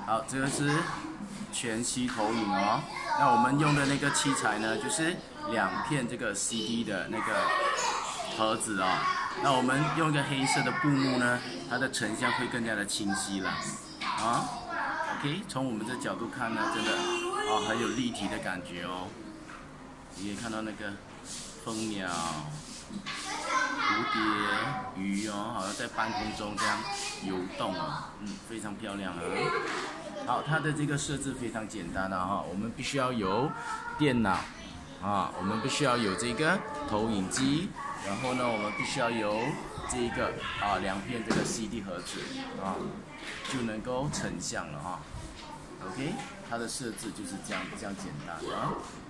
好，这个是全息投影哦。那我们用的那个器材呢，就是2片这个 CD 的那个盒子哦。那我们用一个黑色的布幕呢，它的成像会更加的清晰了啊。OK， 从我们这角度看呢，真的很有立体的感觉哦。你可以看到那个蜂鸟、蝴蝶、鱼哦，好像在半空中这样游动哦，非常漂亮啊。好，它的这个设置非常简单的哈，我们必须要有电脑啊，我们必须要有这个投影机，然后呢，我们必须要有这个2片这个 CD 盒子啊，就能够成像了哈。OK， 它的设置就是这样简单啊。